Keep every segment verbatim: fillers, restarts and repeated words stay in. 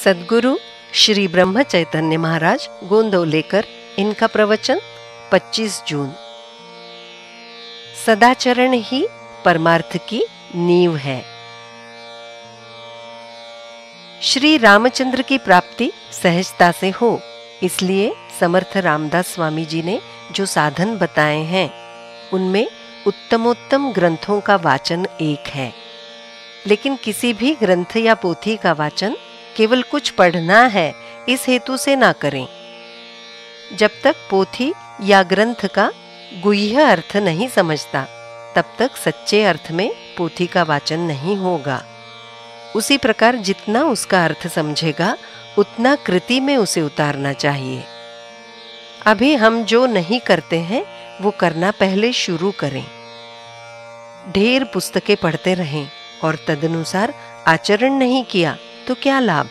सद्गुरु श्री ब्रह्म चैतन्य महाराज गोंदवलेकर, इनका प्रवचन पच्चीस जून। सदाचरण ही परमार्थ की नींव है। श्री रामचंद्र की प्राप्ति सहजता से हो, इसलिए समर्थ रामदास स्वामी जी ने जो साधन बताए हैं उनमें उत्तमोत्तम ग्रंथों का वाचन एक है। लेकिन किसी भी ग्रंथ या पोथी का वाचन केवल कुछ पढ़ना है इस हेतु से ना करें। जब तक पोथी या ग्रंथ का गुह्य अर्थ नहीं समझता तब तक सच्चे अर्थ में पोथी का वाचन नहीं होगा। उसी प्रकार जितना उसका अर्थ समझेगा उतना कृति में उसे उतारना चाहिए। अभी हम जो नहीं करते हैं वो करना पहले शुरू करें। ढेर पुस्तकें पढ़ते रहें और तदनुसार आचरण नहीं किया तो क्या लाभ।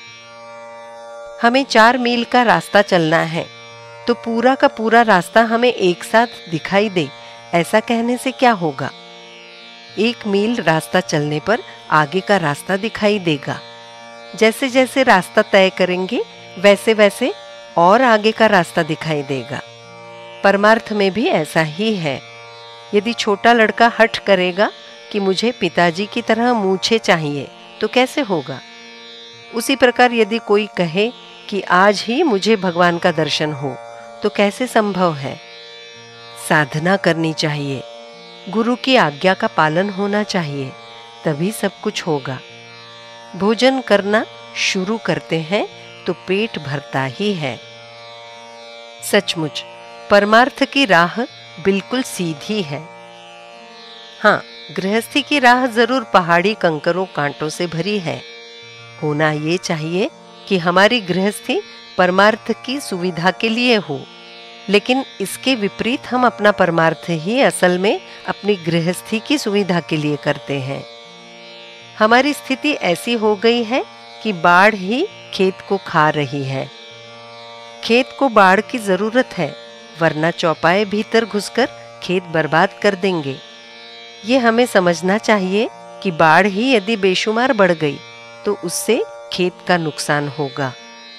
हमें चार मील का रास्ता चलना है तो पूरा का पूरा रास्ता हमें एक साथ दिखाई दे ऐसा कहने से क्या होगा। एक मील रास्ता चलने पर आगे का रास्ता दिखाई देगा। जैसे जैसे रास्ता तय करेंगे वैसे वैसे और आगे का रास्ता दिखाई देगा। परमार्थ में भी ऐसा ही है। यदि छोटा लड़का हठ करेगा कि मुझे पिताजी की तरह मूछें चाहिए तो कैसे होगा। उसी प्रकार यदि कोई कहे कि आज ही मुझे भगवान का दर्शन हो तो कैसे संभव है। साधना करनी चाहिए, गुरु की आज्ञा का पालन होना चाहिए, तभी सब कुछ होगा। भोजन करना शुरू करते हैं तो पेट भरता ही है। सचमुच परमार्थ की राह बिल्कुल सीधी है। हाँ, गृहस्थी की राह जरूर पहाड़ी कंकरों कांटों से भरी है। होना ये चाहिए कि हमारी गृहस्थी परमार्थ की सुविधा के लिए हो, लेकिन इसके विपरीत हम अपना परमार्थ ही असल में अपनी गृहस्थी की सुविधा के लिए करते हैं। हमारी स्थिति ऐसी हो गई है कि बाढ़ ही खेत को खा रही है। खेत को बाढ़ की जरूरत है, वरना चौपाए भीतर घुसकर खेत बर्बाद कर देंगे। ये हमें समझना चाहिए कि बाढ़ ही यदि बेशुमार बढ़ गई तो उससे खेत का नुकसान होगा।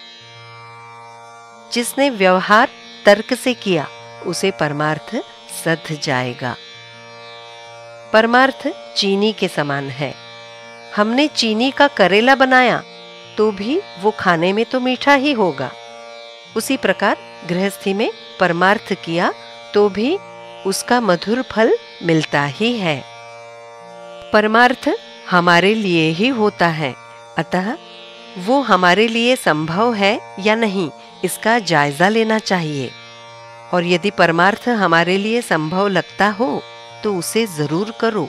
जिसने व्यवहार तर्क से किया उसे परमार्थ सध जाएगा। परमार्थ चीनी के समान है। हमने चीनी का करेला बनाया तो भी वो खाने में तो मीठा ही होगा। उसी प्रकार गृहस्थी में परमार्थ किया तो भी उसका मधुर फल मिलता ही है। परमार्थ हमारे लिए ही होता है, अतः वो हमारे लिए संभव है या नहीं इसका जायजा लेना चाहिए। और यदि परमार्थ हमारे लिए संभव लगता हो तो उसे जरूर करो।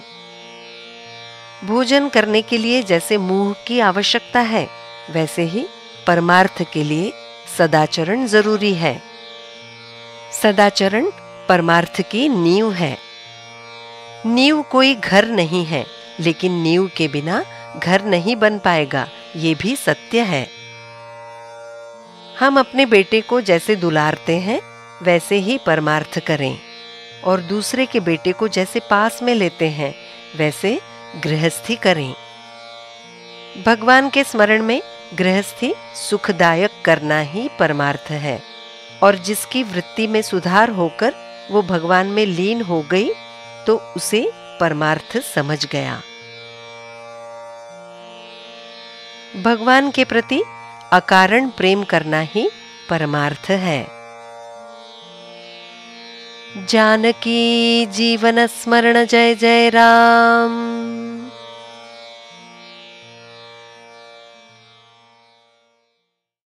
भोजन करने के लिए जैसे मुंह की आवश्यकता है वैसे ही परमार्थ के लिए सदाचरण जरूरी है। सदाचरण परमार्थ की नींव है। नींव कोई घर नहीं है, लेकिन नींव के बिना घर नहीं बन पाएगा, ये भी सत्य है। हम अपने बेटे को जैसे दुलारते हैं वैसे ही परमार्थ करें, और दूसरे के बेटे को जैसे पास में लेते हैं वैसे गृहस्थी करें। भगवान के स्मरण में गृहस्थी सुखदायक करना ही परमार्थ है, और जिसकी वृत्ति में सुधार होकर वो भगवान में लीन हो गई तो उसे परमार्थ समझ गया। भगवान के प्रति अकारण प्रेम करना ही परमार्थ है। जानकी जीवन स्मरण जय जय राम।